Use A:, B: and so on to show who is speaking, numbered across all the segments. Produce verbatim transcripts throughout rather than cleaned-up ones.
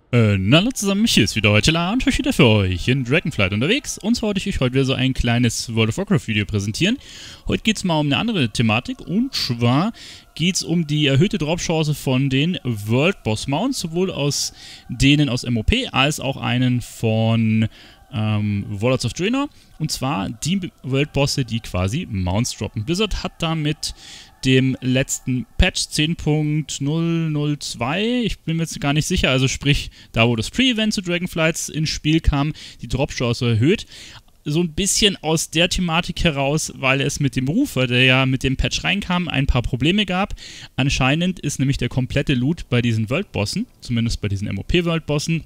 A: Äh, na hallo zusammen, hier ist wieder heute La und ich wieder für euch in Dragonflight unterwegs. Und zwar wollte ich euch heute wieder so ein kleines World of Warcraft Video präsentieren. Heute geht es mal um eine andere Thematik, und zwar geht es um die erhöhte Dropchance von den World Boss Mounts, sowohl aus denen aus M O P als auch einen von ähm, Warlords of Draenor. Und zwar die World Bosse, die quasi Mounts droppen. Blizzard hat damit dem letzten Patch zehn Punkt null null zwei, ich bin mir jetzt gar nicht sicher, also sprich, da wo das Pre-Event zu Dragonflights ins Spiel kam, die Dropchance erhöht. So ein bisschen aus der Thematik heraus, weil es mit dem Rufer, der ja mit dem Patch reinkam, ein paar Probleme gab. Anscheinend ist nämlich der komplette Loot bei diesen World-Bossen, zumindest bei diesen M O P-World-Bossen,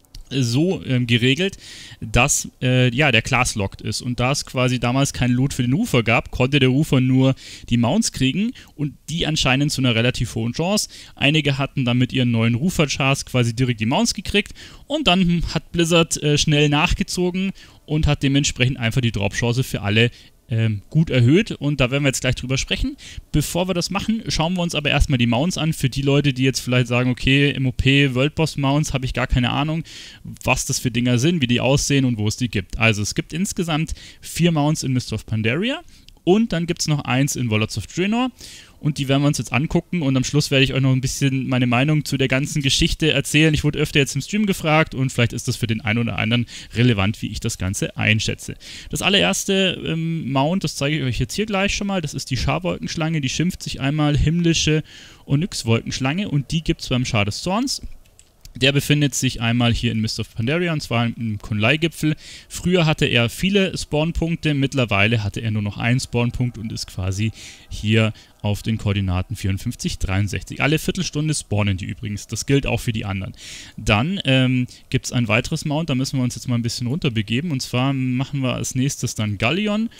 A: so ähm, geregelt, dass äh, ja, der Class-locked ist. Und da es quasi damals keinen Loot für den Rufer gab, konnte der Rufer nur die Mounts kriegen und die anscheinend zu einer relativ hohen Chance. Einige hatten dann mit ihren neuen Rufer-Chars quasi direkt die Mounts gekriegt und dann hat Blizzard äh, schnell nachgezogen und hat dementsprechend einfach die Drop-Chance für alle Ähm, gut erhöht, und da werden wir jetzt gleich drüber sprechen. Bevor wir das machen, schauen wir uns aber erstmal die Mounts an, für die Leute, die jetzt vielleicht sagen, okay, M O P, World Boss Mounts, habe ich gar keine Ahnung, was das für Dinger sind, wie die aussehen und wo es die gibt. Also es gibt insgesamt vier Mounts in Mists of Pandaria und dann gibt es noch eins in Warlords of Draenor. Und die werden wir uns jetzt angucken, und am Schluss werde ich euch noch ein bisschen meine Meinung zu der ganzen Geschichte erzählen. Ich wurde öfter jetzt im Stream gefragt und vielleicht ist das für den einen oder anderen relevant, wie ich das Ganze einschätze. Das allererste ähm, Mount, das zeige ich euch jetzt hier gleich schon mal, das ist die Scharwolkenschlange. Die schimpft sich einmal himmlische Onyx-Wolkenschlange und die gibt es beim Schar des Zorns. Der befindet sich einmal hier in Mists of Pandaria, und zwar im Kunlai-Gipfel. Früher hatte er viele Spawnpunkte, mittlerweile hatte er nur noch einen Spawnpunkt und ist quasi hier auf den Koordinaten vierundfünfzig, dreiundsechzig. Alle Viertelstunde spawnen die übrigens, das gilt auch für die anderen. Dann ähm, gibt es ein weiteres Mount, da müssen wir uns jetzt mal ein bisschen runterbegeben, und zwar machen wir als nächstes dann Galleon.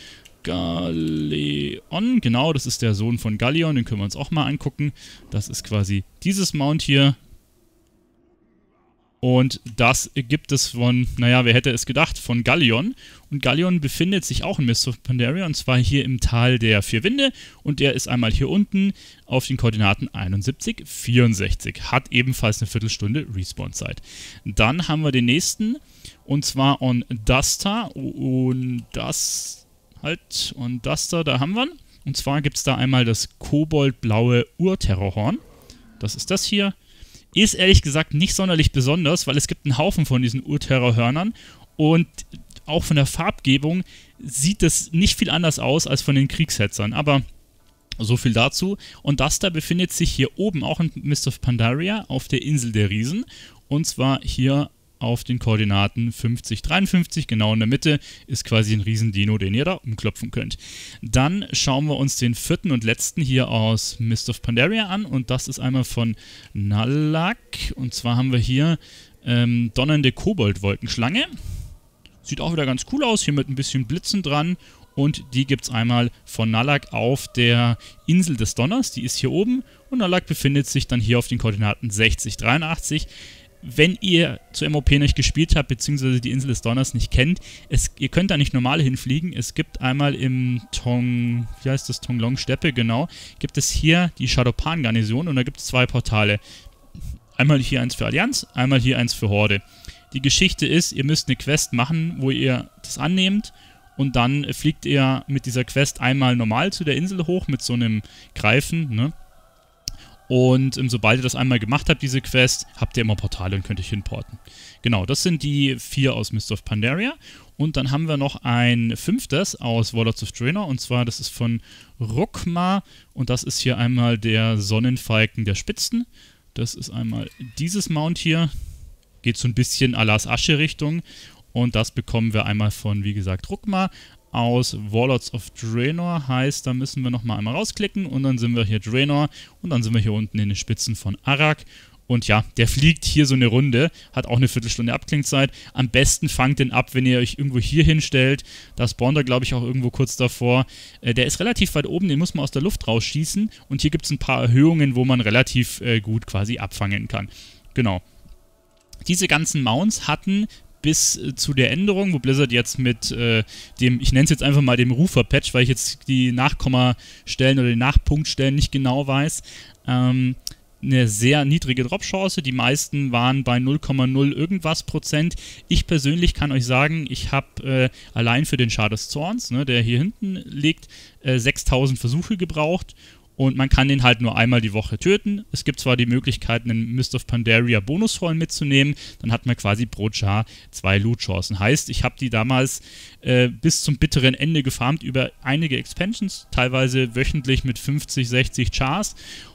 A: Galleon, genau, das ist der Sohn von Galleon, den können wir uns auch mal angucken. Das ist quasi dieses Mount hier. Und das gibt es von, naja, wer hätte es gedacht, von Galleon. Und Galleon befindet sich auch in Mists of Pandaria, und zwar hier im Tal der vier Winde. Und der ist einmal hier unten auf den Koordinaten einundsiebzig, vierundsechzig. Hat ebenfalls eine Viertelstunde Respawn-Zeit. Dann haben wir den nächsten, und zwar on Duster. Und das, halt, on Duster, da haben wir ihn. Und zwar gibt es da einmal das koboldblaue Urterrorhorn. Das ist das hier. Ist ehrlich gesagt nicht sonderlich besonders, weil es gibt einen Haufen von diesen Urterrorhörnern und auch von der Farbgebung sieht es nicht viel anders aus als von den Kriegshetzern, aber so viel dazu. Und das da befindet sich hier oben auch in Mists of Pandaria auf der Insel der Riesen, und zwar hier auf den Koordinaten fünfzig, dreiundfünfzig, genau in der Mitte ist quasi ein Riesendino, den ihr da umklopfen könnt. Dann schauen wir uns den vierten und letzten hier aus Mists of Pandaria an, und das ist einmal von Nalak, und zwar haben wir hier ähm, donnernde Koboldwolkenschlange. Sieht auch wieder ganz cool aus, hier mit ein bisschen Blitzen dran, und die gibt es einmal von Nalak auf der Insel des Donners, die ist hier oben, und Nalak befindet sich dann hier auf den Koordinaten sechzig, dreiundachtzig. Wenn ihr zu M O P nicht gespielt habt, beziehungsweise die Insel des Donners nicht kennt, es, ihr könnt da nicht normal hinfliegen. Es gibt einmal im Tong, wie heißt das, Tonglong Steppe, genau, gibt es hier die Shadowpan-Garnison, und da gibt es zwei Portale. Einmal hier eins für Allianz, einmal hier eins für Horde. Die Geschichte ist, ihr müsst eine Quest machen, wo ihr das annehmt, und dann fliegt ihr mit dieser Quest einmal normal zu der Insel hoch mit so einem Greifen, ne? Und ähm, sobald ihr das einmal gemacht habt, diese Quest, habt ihr immer Portale und könnt euch hinporten. Genau, das sind die vier aus Mists of Pandaria. Und dann haben wir noch ein fünftes aus Warlords of Draenor, und zwar, das ist von Rukma, und das ist hier einmal der Sonnenfalken der Spitzen. Das ist einmal dieses Mount hier, geht so ein bisschen Alas Asche Richtung, und das bekommen wir einmal von, wie gesagt, Rukma. Aus Warlords of Draenor heißt, da müssen wir nochmal einmal rausklicken, und dann sind wir hier Draenor, und dann sind wir hier unten in den Spitzen von Arak. Und ja, der fliegt hier so eine Runde, hat auch eine Viertelstunde Abklingzeit. Am besten fangt den ab, wenn ihr euch irgendwo hier hinstellt. Da spawnt er, glaube ich, auch irgendwo kurz davor. Äh, der ist relativ weit oben, den muss man aus der Luft rausschießen, und hier gibt es ein paar Erhöhungen, wo man relativ äh, gut quasi abfangen kann. Genau. Diese ganzen Mounts hatten bis äh, zu der Änderung, wo Blizzard jetzt mit äh, dem, ich nenne es jetzt einfach mal dem Rufer-Patch, weil ich jetzt die Nachkommastellen oder die Nachpunktstellen nicht genau weiß, ähm, eine sehr niedrige Drop-Chance. Die meisten waren bei null Komma null irgendwas Prozent. Ich persönlich kann euch sagen, ich habe äh, allein für den Schar des Zorns, ne, der hier hinten liegt, äh, sechstausend Versuche gebraucht. Und man kann den halt nur einmal die Woche töten. Es gibt zwar die Möglichkeit, einen Mist of Pandaria Bonusrollen mitzunehmen, dann hat man quasi pro Char zwei Loot-Chancen. Heißt, ich habe die damals äh, bis zum bitteren Ende gefarmt über einige Expansions, teilweise wöchentlich mit fünfzig, sechzig Chars.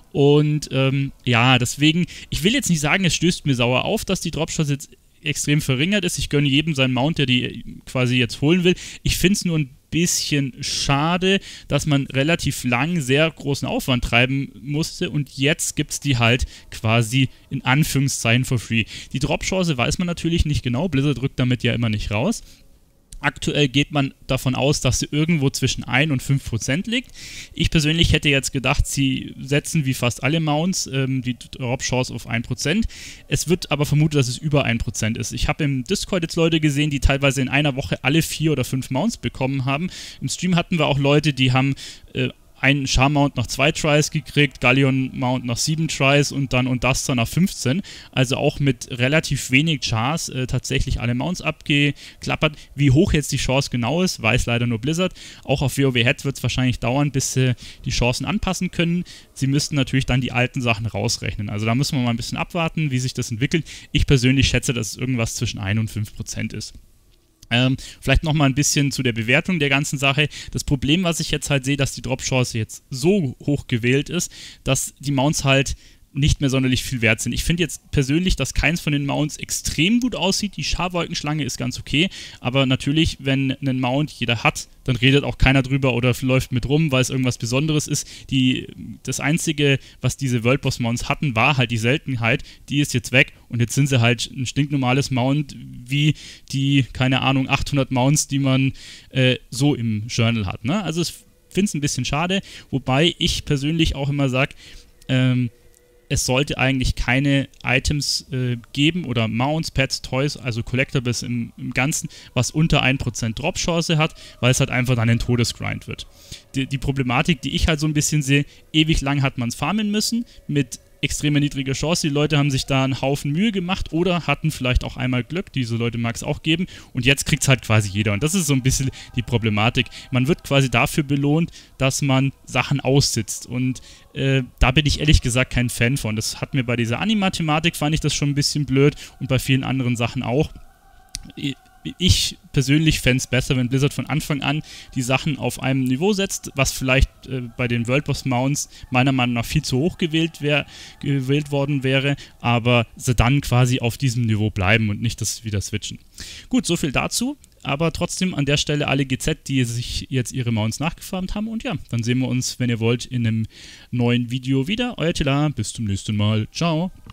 A: Und ähm, ja, deswegen, ich will jetzt nicht sagen, es stößt mir sauer auf, dass die Dropchance jetzt extrem verringert ist. Ich gönne jedem seinen Mount, der die quasi jetzt holen will. Ich finde es nur ein bisschen schade, dass man relativ lang sehr großen Aufwand treiben musste und jetzt gibt es die halt quasi in Anführungszeichen for free. Die Drop-Chance weiß man natürlich nicht genau, Blizzard rückt damit ja immer nicht raus. Aktuell geht man davon aus, dass sie irgendwo zwischen ein und fünf Prozent liegt. Ich persönlich hätte jetzt gedacht, sie setzen wie fast alle Mounts ähm, die Drop-Chance auf ein Prozent. Es wird aber vermutet, dass es über ein Prozent ist. Ich habe im Discord jetzt Leute gesehen, die teilweise in einer Woche alle vier oder fünf Mounts bekommen haben. Im Stream hatten wir auch Leute, die haben äh, einen Char-Mount nach zwei Tries gekriegt, Galleon-Mount nach sieben Tries und dann und das dann nach fünfzehn. Also auch mit relativ wenig Chars äh, tatsächlich alle Mounts abgeklappert. Wie hoch jetzt die Chance genau ist, weiß leider nur Blizzard. Auch auf WoW Head wird es wahrscheinlich dauern, bis sie die Chancen anpassen können. Sie müssten natürlich dann die alten Sachen rausrechnen. Also da müssen wir mal ein bisschen abwarten, wie sich das entwickelt. Ich persönlich schätze, dass es irgendwas zwischen ein und fünf Prozent ist. Ähm, vielleicht nochmal ein bisschen zu der Bewertung der ganzen Sache. Das Problem, was ich jetzt halt sehe, dass die Drop-Chance jetzt so hoch gewählt ist, dass die Mounts halt nicht mehr sonderlich viel wert sind. Ich finde jetzt persönlich, dass keins von den Mounts extrem gut aussieht. Die Scharwolkenschlange ist ganz okay, aber natürlich, wenn ein Mount jeder hat, dann redet auch keiner drüber oder läuft mit rum, weil es irgendwas Besonderes ist. Die, das Einzige, was diese World Boss Mounts hatten, war halt die Seltenheit. Die ist jetzt weg und jetzt sind sie halt ein stinknormales Mount wie die, keine Ahnung, achthundert Mounts, die man äh, so im Journal hat. Ne? Also ich finde es ein bisschen schade, wobei ich persönlich auch immer sage, ähm, es sollte eigentlich keine Items äh, geben oder Mounts, Pets, Toys, also Collectibles im, im Ganzen, was unter ein Prozent Drop-Chance hat, weil es halt einfach dann ein Todesgrind wird. Die, die Problematik, die ich halt so ein bisschen sehe, ewig lang hat man es farmen müssen, mit extrem niedriger Chance. Die Leute haben sich da einen Haufen Mühe gemacht oder hatten vielleicht auch einmal Glück. Diese Leute mag es auch geben. Und jetzt kriegt es halt quasi jeder. Und das ist so ein bisschen die Problematik. Man wird quasi dafür belohnt, dass man Sachen aussitzt. Und äh, da bin ich ehrlich gesagt kein Fan von. Das hat mir bei dieser Anima-Thematik, fand ich das schon ein bisschen blöd und bei vielen anderen Sachen auch. Ich persönlich fände es besser, wenn Blizzard von Anfang an die Sachen auf einem Niveau setzt, was vielleicht äh, bei den World Boss Mounts meiner Meinung nach viel zu hoch gewählt, wär, gewählt worden wäre, aber sie dann quasi auf diesem Niveau bleiben und nicht das wieder switchen. Gut, so viel dazu, aber trotzdem an der Stelle alle G Z, die sich jetzt ihre Mounts nachgefarmt haben und ja, dann sehen wir uns, wenn ihr wollt, in einem neuen Video wieder. Euer Tila, bis zum nächsten Mal. Ciao.